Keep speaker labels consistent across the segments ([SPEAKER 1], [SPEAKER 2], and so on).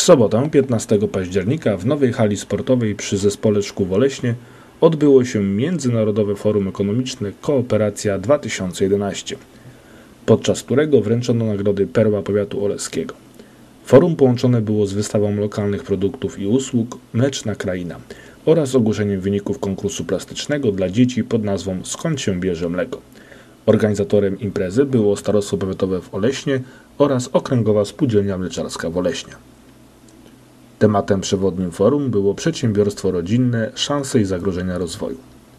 [SPEAKER 1] sobotę, 15 października, w nowej hali sportowej przy Zespole Szkół w Oleśnie odbyło się Międzynarodowe Forum Ekonomiczne Kooperacja 2011, podczas którego wręczono nagrody Perła Powiatu Oleskiego. Forum połączone było z wystawą lokalnych produktów i usług Mleczna Kraina oraz ogłoszeniem wyników konkursu plastycznego dla dzieci pod nazwą Skąd się bierze mleko. Organizatorem imprezy było Starostwo Powiatowe w Oleśnie oraz Okręgowa Spółdzielnia Mleczarska w Oleśnie. Tematem przewodnim forum było przedsiębiorstwo rodzinne, szanse i zagrożenia rozwoju.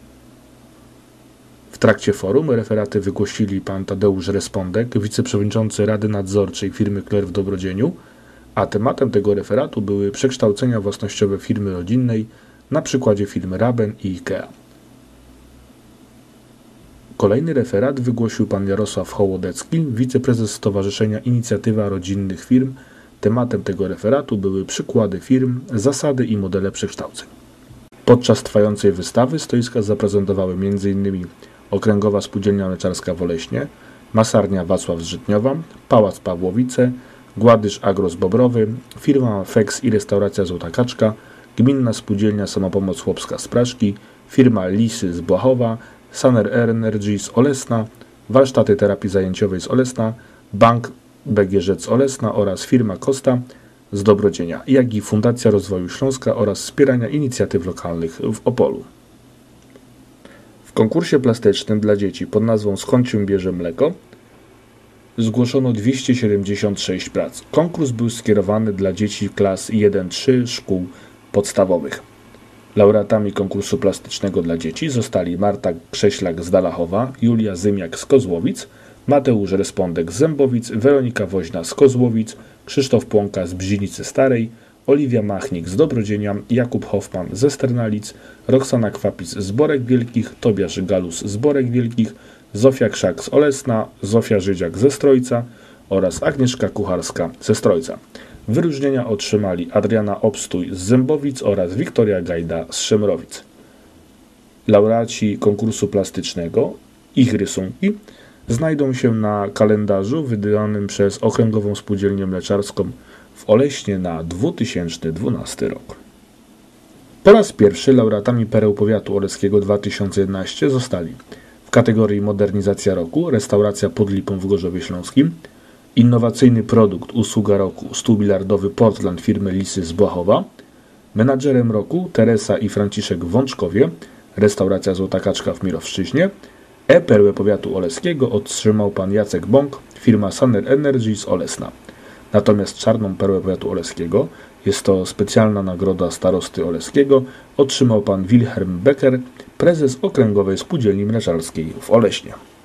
[SPEAKER 1] W trakcie forum referaty wygłosili pan Tadeusz Respondek, wiceprzewodniczący Rady Nadzorczej firmy Kler w Dobrodzieniu, a tematem tego referatu były przekształcenia własnościowe firmy rodzinnej na przykładzie firmy Raben i IKEA. Kolejny referat wygłosił pan Jarosław Hołodecki, wiceprezes Stowarzyszenia Inicjatywa Rodzinnych Firm. Tematem tego referatu były przykłady firm, zasady i modele przekształceń. Podczas trwającej wystawy stoiska zaprezentowały m.in. Okręgowa Spółdzielnia Mleczarska w Oleśnie, Masarnia Wacław z Żytniowa, Pałac Pawłowice, Gładysz Agros Bobrowy, firma Fex i restauracja Złota Kaczka, Gminna Spółdzielnia Samopomoc Chłopska z Praszki, firma Lisy z Błachowa, Saner Energy z Olesna, Warsztaty Terapii Zajęciowej z Olesna, Bank BGŻ z Olesna oraz firma Kosta z Dobrodzienia, jak i Fundacja Rozwoju Śląska oraz wspierania inicjatyw lokalnych w Opolu. W konkursie plastycznym dla dzieci pod nazwą Skąd się bierze mleko zgłoszono 276 prac. Konkurs był skierowany dla dzieci klas 1-3 szkół podstawowych. Laureatami konkursu plastycznego dla dzieci zostali Marta Krześlak z Dalachowa, Julia Zymiak z Kozłowic, Mateusz Respondek z Zębowic, Weronika Woźna z Kozłowic, Krzysztof Płonka z Bzinicy Starej, Oliwia Machnik z Dobrodzienia, Jakub Hoffman ze Sternalic, Roxana Kwapis z Borek Wielkich, Tobiasz Galus z Borek Wielkich, Zofia Krzak z Olesna, Zofia Żydziak ze Strojca oraz Agnieszka Kucharska ze Strojca. Wyróżnienia otrzymali Adriana Obstój z Zębowic oraz Wiktoria Gajda z Szemrowic. Laureaci konkursu plastycznego, ich rysunki, znajdą się na kalendarzu wydanym przez Okręgową Spółdzielnię Mleczarską w Oleśnie na 2012 rok. Po raz pierwszy laureatami Pereł Powiatu Oleskiego 2011 zostali w kategorii Modernizacja Roku restauracja Pod Lipą w Gorzowie Śląskim, innowacyjny produkt Usługa Roku stół bilardowy Portland firmy Lisy z Błachowa, menadżerem roku Teresa i Franciszek w Wączkowie, restauracja Złota Kaczka w Mirowszczyźnie, Perłę Powiatu Oleskiego otrzymał pan Jacek Bąk, firma Saner Energy z Olesna. Natomiast czarną perłę Powiatu Oleskiego, jest to specjalna nagroda starosty Oleskiego, otrzymał pan Wilhelm Becker, prezes Okręgowej Spółdzielni Mleczarskiej w Oleśnie.